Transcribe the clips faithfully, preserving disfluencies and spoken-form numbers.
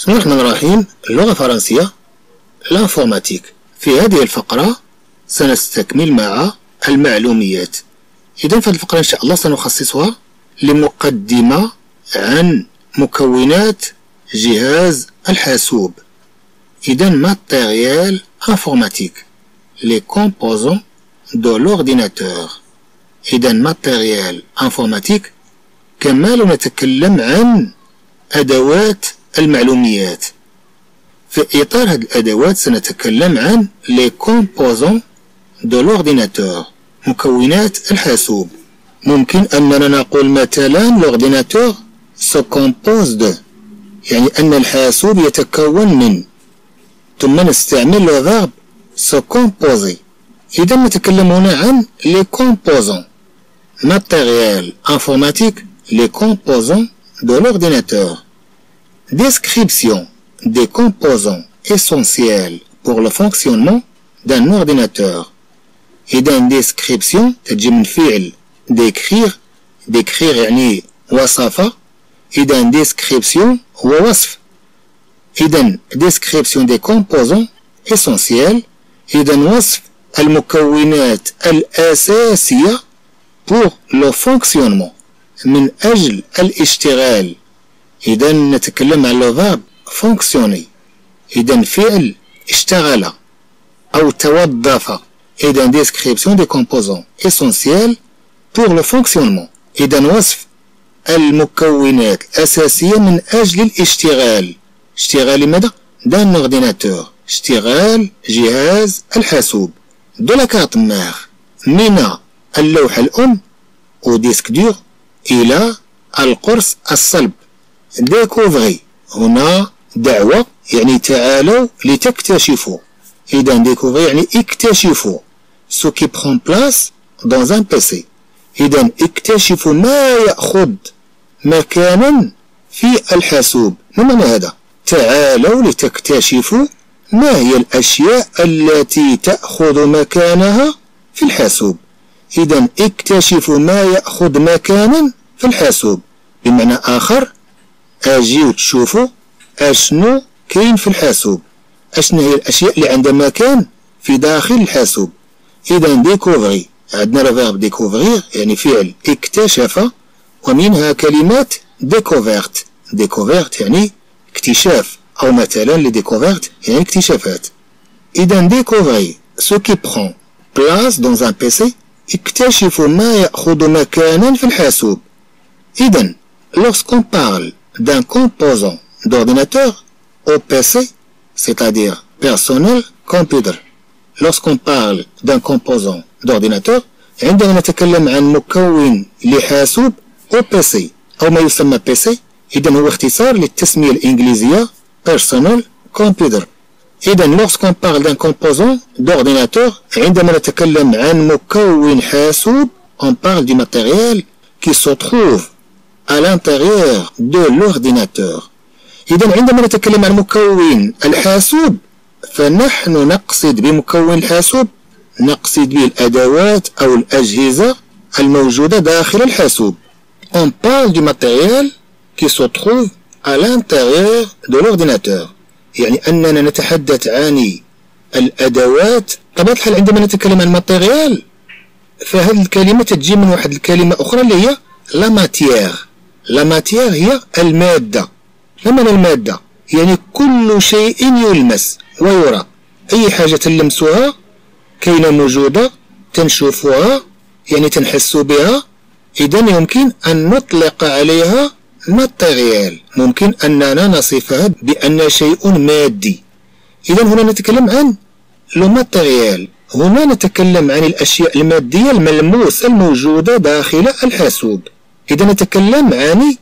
بسم الله الرحمن الرحيم. اللغة الفرنسية الانفورماتيك. في هذه الفقرة سنستكمل مع المعلوميات. إذا في هذه الفقرة إن شاء الله سنخصصها لمقدمة عن مكونات جهاز الحاسوب. إذا matériel informatique, les composants de l'ordinateur. إذا matériel informatique كما لو نتكلم عن أدوات المعلوميات. في إطار هذه الأدوات سنتكلم عن les composants de l'ordinateur، مكونات الحاسوب. ممكن أننا نقول مثلا l'ordinateur se compose de، يعني أن الحاسوب يتكون من، ثم نستعمل le verbe se composer. إذا نتكلم هنا عن les composants matériel informatique، les composants de l'ordinateur. Description des composants essentiels pour le fonctionnement d'un ordinateur. إذا description تجي من فعل décrire، décrire يعني وصف. إذا description هو وصف. إذا description des composants essentiels، إذا وصف المكونات الأساسية pour le fonctionnement، من أجل الاشتغال. إذا نتكلم عن le verbe fonctionner، إذا فعل اشتغل أو توظف. إذا description des composants essentiels pour le fonctionnement، إذا وصف المكونات الأساسية من أجل الاشتغال. اشتغال لماذا؟ d'un ordinateur، اشتغال جهاز الحاسوب. de la carte mère، من اللوحة الأم أو ديسك دور إلى القرص الصلب. découvrir هنا دعوة، يعني تعالوا لتكتشفوا. إذا découvrir يعني اكتشفوا ce qui prend place dans un بي سي. إذا اكتشفوا ما يأخذ مكانا في الحاسوب. ما معنى هذا؟ تعالوا لتكتشفوا ما هي الأشياء التي تأخذ مكانها في الحاسوب. إذا اكتشفوا ما يأخذ مكانا في الحاسوب. بمعنى آخر أجيو تشوفوا أشنو كاين في الحاسوب، أشنو هي الأشياء اللي عندها مكان في داخل الحاسوب. إذا ديكوفري عندنا الفيرب ديكوفرير يعني فعل اكتشف، ومنها كلمة ديكوفيرت. ديكوفيرت يعني اكتشاف، أو مثلا لديكوفيرت يعني اكتشافات. إذا ديكوفري سو كي برون بلاس دون ان بي سي، اكتشفوا ما يأخذ مكانا في الحاسوب. إذا lorsqu'on parle d'un composant d'ordinateur au P C, c'est-à-dire personnel computer. Lorsqu'on parle d'un composant d'ordinateur، عندما نتكلم عن مكون لحاسوب au P C أو ما يسمى بي سي، إذا هو اختصار للتسمية الإنجليزية personnel computer. إذا lorsqu'on parle d'un composant d'ordinateur، عندما نتكلم عن مكون حاسوب، on parle du matériel qui se trouve à l'intérieur de l'ordinateur. إذا عندما نتكلم عن مكون الحاسوب فنحن نقصد بمكون الحاسوب، نقصد به الأدوات أو الأجهزة الموجودة داخل الحاسوب. On parle du matériel qui se trouve à l'intérieur de l'ordinateur، يعني أننا نتحدث عن الأدوات. طبعا الحال عندما نتكلم عن ماتيريال فهذه الكلمة تجي من واحد الكلمة أخرى اللي هي لا ماتيير. لا ماتيير هي المادة. ما معنى المادة؟ يعني كل شيء يلمس ويرى، أي حاجة تلمسوها كاينة موجودة تنشوفوها يعني تنحس بها. إذا يمكن أن نطلق عليها ماتيريال، ممكن أننا نصفها بأن شيء مادي. إذا هنا نتكلم عن لو ماتيريال، هنا نتكلم عن الأشياء المادية الملموسة الموجودة داخل الحاسوب. إذا نتكلم عن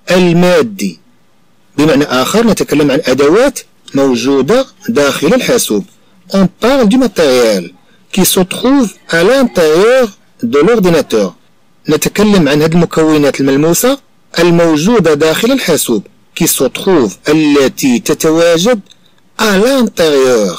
المادي، بمعنى آخر نتكلم عن أدوات موجودة داخل الحاسوب. On parle du matériel qui se trouve à l'intérieur de l'ordinateur. نتكلم عن هذه المكونات الملموسة الموجودة داخل الحاسوب. qui se trouve التي تتواجد à l'intérieur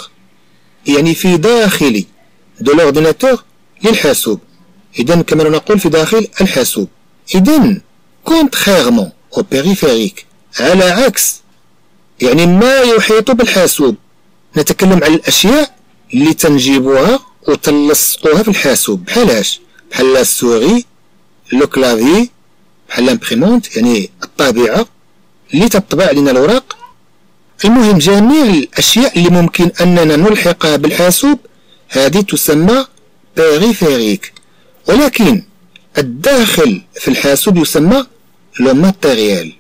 يعني في داخل de l'ordinateur للحاسوب. إذا كما نقول في داخل الحاسوب. إذا contrairement au périphérique، على عكس يعني ما يحيط بالحاسوب. نتكلم عن الأشياء اللي تنجيبوها وتلصقوها في الحاسوب، بحال هاش، بحال لا سوري، لو كلافي، بحال لامبريمونت يعني الطابعة اللي تطبع لنا الأوراق. المهم جميع الأشياء اللي ممكن أننا نلحقها بالحاسوب هذه تسمى بيريفيريك، ولكن الداخل في الحاسوب يسمى لو ماتيريال.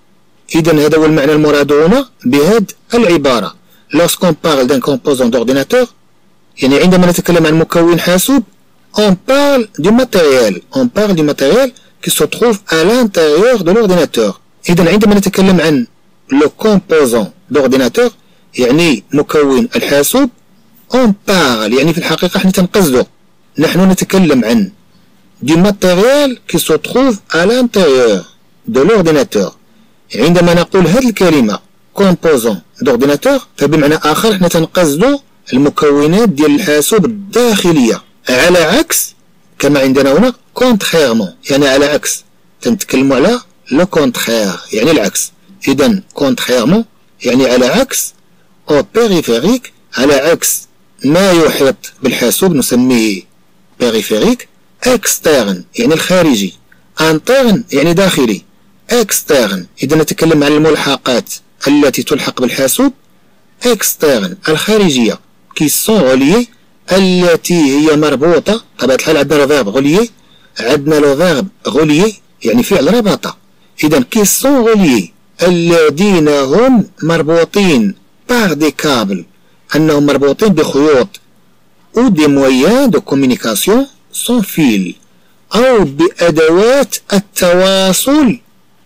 إذا هذا هو المعنى المراد هنا بهذه العبارة. lorsqu'on parle d'un composant d'ordinateur، يعني عندما نتكلم عن مكون حاسوب on parle du matériel on parle du matériel qui se trouve à l'intérieur de l'ordinateur. إذا عندما نتكلم عن le composant d'ordinateur يعني مكون الحاسوب on parle يعني في الحقيقة احنا تنقصدو، نحن نتكلم عن du matériel qui se trouve à l'intérieur de l'ordinateur. عندما نقول هذه الكلمة composant d'ordinateur فبمعنى آخر احنا تنقصدو المكونات ديال الحاسوب الداخلية، على عكس كما عندنا هنا contrairement يعني على عكس، تنتكلموا على لو كونتخير يعني العكس. إذا contrairement يعني على عكس، أو بيريفيريك على عكس ما يحيط بالحاسوب نسميه بيريفيريك. externe يعني الخارجي، interne يعني داخلي، externe إذا نتكلم عن الملحقات التي تلحق بالحاسوب externe الخارجية qui sont reliées التي هي مربوطة. طبعا الحال عندنا لو فيرب غوليي، عندنا لو فيرب غوليي يعني فعل ربطة. إذا qui sont reliés الذين هم مربوطين par des câbles أنهم مربوطين بخيوط ou des moyens de communication sans fil أو بأدوات التواصل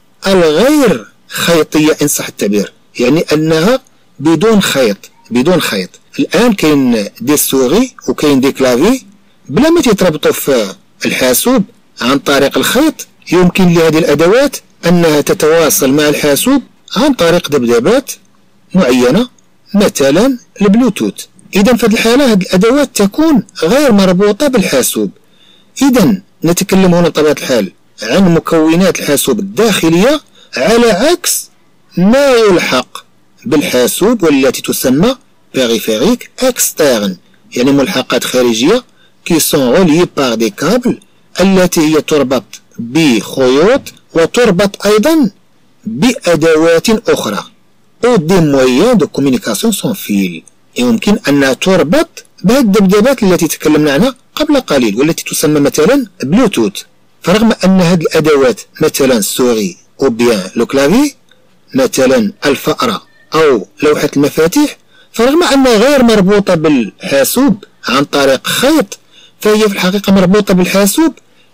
الغير خيطية إن صح التعبير، يعني أنها بدون خيط بدون خيط. الآن كاين دي سوري وكاين دي كلافي بلا ما تيتربطوا في الحاسوب عن طريق الخيط، يمكن لهذه الأدوات أنها تتواصل مع الحاسوب عن طريق ذبذبات معينة مثلا البلوتوث. إذا في هذه الحالة هذه الأدوات تكون غير مربوطة بالحاسوب. إذا نتكلم هنا بطبيعة الحال عن مكونات الحاسوب الداخلية على عكس ما يلحق بالحاسوب والتي تسمى بيريفيريك externe يعني ملحقات خارجية qui sont reliées par des câbles التي هي تربط بخيوط وتربط أيضا بأدوات أخرى أو دي مويان دو كومينيكاسيون سون فيل. يمكن أنها تربط بهذه الذبذبات التي تكلمنا عنها قبل قليل والتي تسمى مثلا بلوتوث. فرغم أن هذه الأدوات مثلا سوري أو بيان لو كلافي مثلا الفأرة أو لوحة المفاتيح، فرغم أنها غير مربوطة بالحاسوب عن طريق خيط فهي في الحقيقة مربوطة بالحاسوب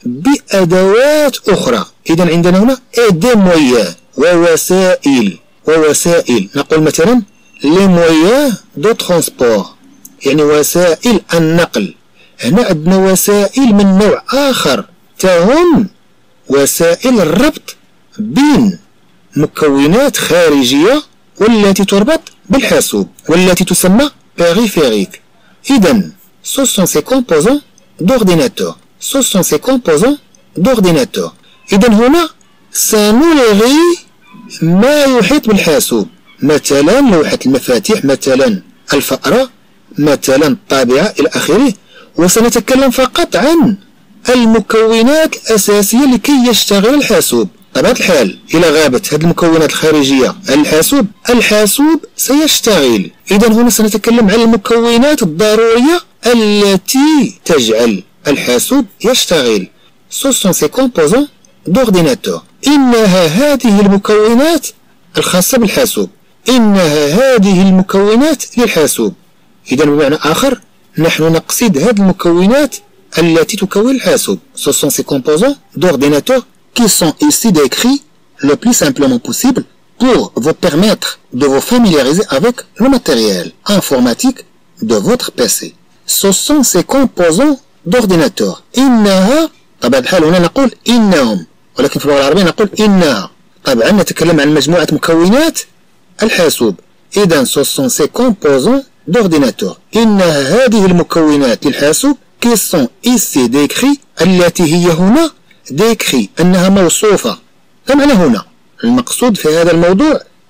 بأدوات أخرى. إذا عندنا هنا دي مويان ووسائل ووسائل نقول مثلا لي مويان دو ترونسبور يعني وسائل النقل. هنا عندنا وسائل من نوع آخر تهم وسائل الربط بين مكونات خارجية والتي تربط بالحاسوب والتي تسمى بيريفيريك. إذا ce sont ces composants d'ordinateur ce sont ces composants d'ordinateur. إذا هنا سنلغي ما يحيط بالحاسوب مثلا لوحة المفاتيح مثلا الفأرة مثلا الطابعة إلى آخره، وسنتكلم فقط عن المكونات الأساسية لكي يشتغل الحاسوب. طبيعة الحال إلى غابت هذه المكونات الخارجية عن الحاسوب الحاسوب سيشتغل. إذا هنا سنتكلم عن المكونات الضرورية التي تجعل الحاسوب يشتغل ce sont ces composants d'ordinateur. إنها هذه المكونات الخاصة بالحاسوب، إنها هذه المكونات للحاسوب. إذا بمعنى آخر نحن نقصد هذه المكونات التي تكون الحاسوب ce sont ces composants d'ordinateur qui sont ici décrits le plus simplement possible pour vous permettre de vous familiariser avec le matériel informatique de votre P C. Ce sont ces composants d'ordinateur. إنها طبعا الحال هنا نقول إنهم، ولكن في اللغة العربية نقول إنها. طبعا نتكلم عن مجموعة مكونات الحاسوب. إذا ce sont ces composants d'ordinateur. إنها هذه المكونات للحاسوب qui sont ici décrits التي هي هنا décrit أنها موصوفة. فمعنى هنا المقصود في هذا الموضوع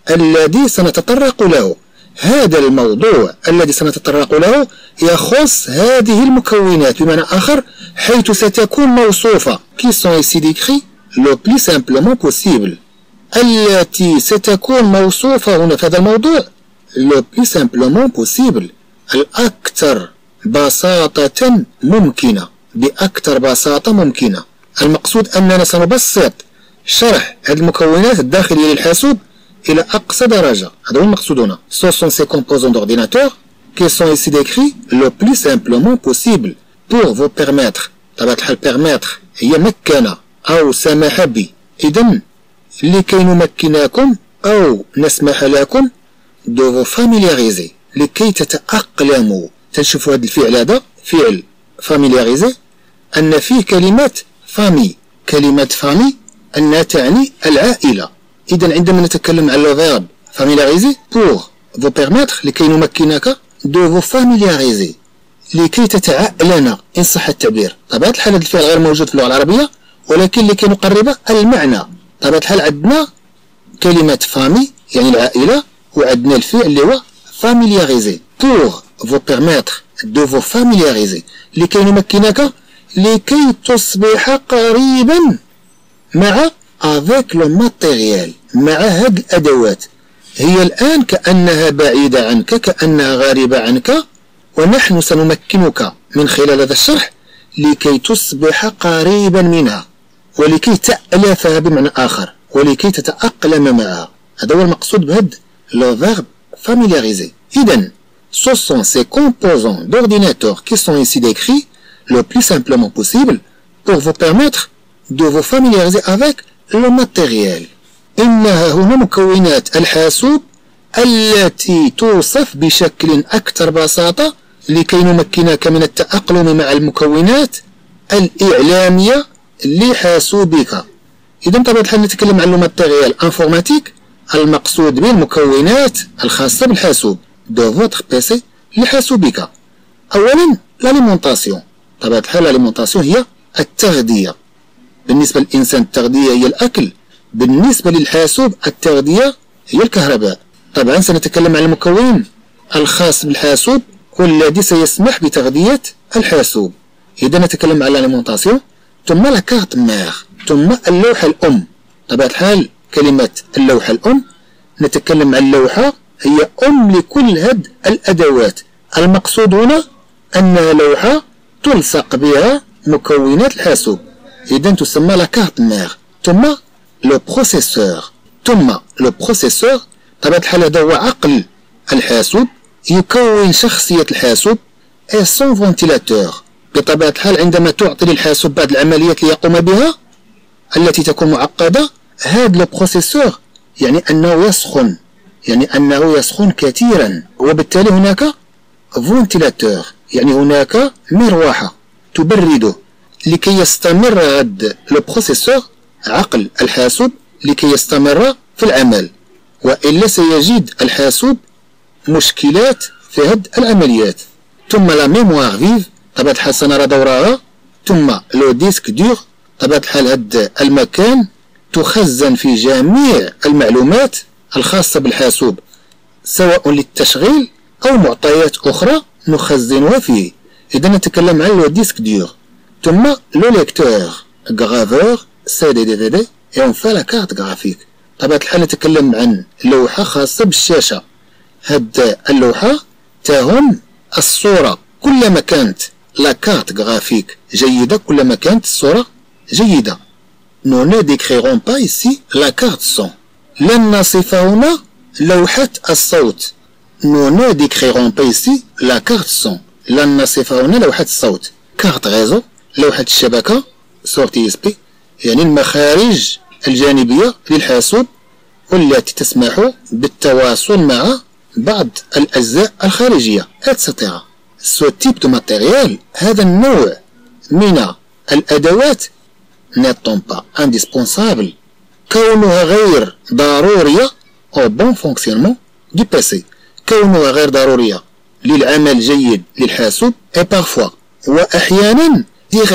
الذي سنتطرق له. هذا الموضوع الذي سنتطرق له يخص هذه المكونات، بمعنى آخر حيث ستكون موصوفة qui sont ici décrits le plus simplement possible، التي ستكون موصوفة هنا في هذا الموضوع le plus simplement possible، الأكثر بساطة ممكنة، بأكثر بساطة ممكنة. المقصود أننا سنبسط شرح هذه المكونات الداخلية للحاسوب إلى أقصى درجة. هذا هو المقصود هنا. Ce sont ces composants d'ordinateur qui sont ici décrits le plus simplement possible pour vous permettre. طبعا الحال permettre هي مكن أو سمح ب، إذن لكي نمكنكم أو نسمح لكم de vous familiariser، لكي تتأقلموا. تنشوفوا هذا الفعل، هذا فعل familiariser، أن فيه كلمة famille. كلمة famille أنها تعني العائلة. إذن عندما نتكلم عن le verbe familiariser pour vous permettre، لكي نمكنك de vous familiariser، لكي تتعألن إن صح التعبير. طبعا الحال هذا الفعل غير موجود في اللغة العربية، ولكن لكي نقرب المعنى. طبعا الحال عندنا كلمة famille يعني العائلة، وعندنا الفعل اللي هو familiariser pour vous permettre de vous familiariser، لكي نمكنك لكي تصبح قريبا مع avec le matériel، مع هذه الأدوات. هي الآن كأنها بعيدة عنك، كأنها غريبة عنك، ونحن سنمكنك من خلال هذا الشرح لكي تصبح قريبا منها، ولكي تألفها بمعنى آخر، ولكي تتأقلم معها. هذا هو المقصود بهذا le verbe familiariser. إذن ce sont ces composants d'ordinateur qui sont ici décrits le plus simplement possible pour vous permettre de vous familiariser avec le matériel. إنها هنا مكونات الحاسوب التي توصف بشكل أكثر بساطة لكي نمكنك من التأقلم مع المكونات الإعلامية لحاسوبك. إذن طبعا الحال نتكلم عن الماتيريال انفورماتيك، المقصود بالمكونات الخاصة بالحاسوب دو فوتر بيسي لحاسوبك. أولا لاليمونطاسيون. طبعا الحال لاليمونطاسيون هي التغذية. بالنسبة للإنسان التغذية هي الأكل، بالنسبة للحاسوب التغذية هي الكهرباء. طبعا سنتكلم عن المكون الخاص بالحاسوب والذي سيسمح بتغذية الحاسوب. إذا نتكلم عن الاليمونطاسيون، ثم لا كارت مير، ثم اللوحة الأم. طبعا الحال كلمة اللوحة الأم نتكلم عن اللوحة هي أم لكل هذه الأدوات. المقصود هنا أنها لوحة تلصق بها مكونات الحاسوب، إذا تسمى لا كارت مير. ثم لو بروسيسور، ثم لو بروسيسور. طبعا الحال هذا هو عقل الحاسوب، يكون شخصية الحاسوب اي سون فونتيلاتور. بطبيعة الحال عندما تعطي للحاسوب بعض العمليات ليقوم بها التي تكون معقدة، هذا لو بروسيسور يعني أنه يسخن، يعني أنه يسخن كثيرا، وبالتالي هناك فونتيلاتور يعني هناك مروحة تبرده لكي يستمر هذا لو بروسيسور عقل الحاسوب لكي يستمر في العمل، وإلا سيجد الحاسوب مشكلات في هذه العمليات. ثم لا ميموار فيف، طبعا الحال سنرى دورها. ثم لو ديسك دور، طبعا الحال هذا المكان تخزن في جميع المعلومات الخاصة بالحاسوب سواء للتشغيل أو معطيات أخرى نخزنها فيه. إذا نتكلم عن لو ديسك دور. ثم لو ليكتور غرافور سي دي دي في دي et enfin la carte graphique. طبعا الحال نتكلم عن لوحة خاصة بالشاشة. هاد اللوحة تهم الصورة، كلما كانت لا كارت غرافيك جيدة كلما كانت الصورة جيدة. Nous ne décrirons pas ici la carte son. لن نصف هنا لوحة الصوت. Nous ne décrirons pas ici la carte son. لن نصف هنا لوحة الصوت. كارت غيزو لوحة الشبكة سورتي اس بي يعني المخارج الجانبية للحاسوب والتي تسمح بالتواصل مع بعض الأجزاء الخارجية إتسيتيرا. سو تيب دو ماتيريال، هذا النوع من الأدوات نيتون با انديسبونسابل، كونها غير ضرورية أو بون فونكسيونمون دو بيسي، كونها غير ضرورية للعمل الجيد للحاسوب اي بارفوا وأحيانا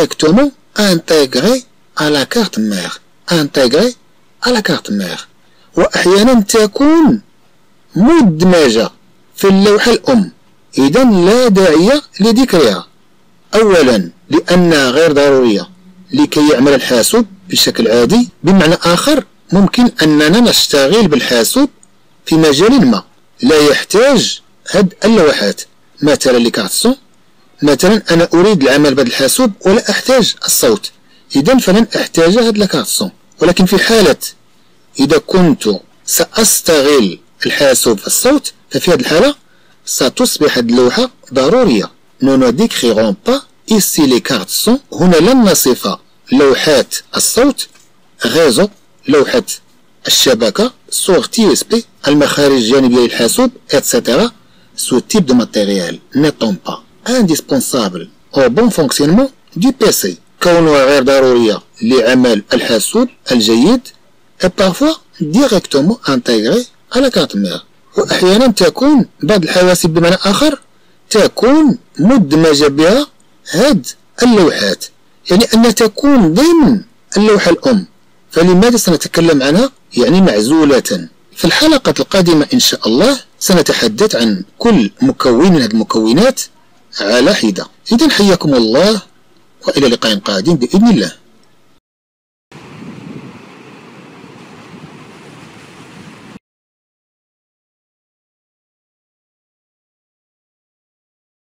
ديريكتومون انتيغري على كارت مير، انتيغري على كارت مير. وأحيانا تكون مدمجة في اللوحة الأم، إذا لا داعي لذكرها. أولا لأنها غير ضرورية لكي يعمل الحاسوب بشكل عادي، بمعنى آخر ممكن أننا نشتغل بالحاسوب في مجال ما لا يحتاج هاد اللوحات، مثلا لكارت مثلا أنا أريد العمل بهذا الحاسوب ولا أحتاج الصوت، إذا فلن أحتاج هاد الكارت. ولكن في حالة إذا كنت سأستغل الحاسوب في الصوت، ففي هذه الحالة ستصبح هذه اللوحة ضرورية. Nous ne décrirons pas ici les cartes son. هنا لن نصف لوحات الصوت، غازو لوحة الشبكة، sortie U S B، المخارج الجانبية للحاسوب إتسيتيرا. Ce type de matériel n'étant pas indispensable au bon fonctionnement du P C، كونها غير ضرورية لعمل الحاسوب الجيد، et parfois directement intégré à la carte mère. وأحيانا تكون بعض الحواسب بمعنى آخر تكون مدمجة بها هاد اللوحات، يعني أنها تكون ضمن اللوحة الأم، فلماذا سنتكلم عنها يعني معزولة؟ في الحلقة القادمة إن شاء الله سنتحدث عن كل مكون من هذه المكونات على حدة. إذا حياكم الله وإلى لقاء قادم بإذن الله.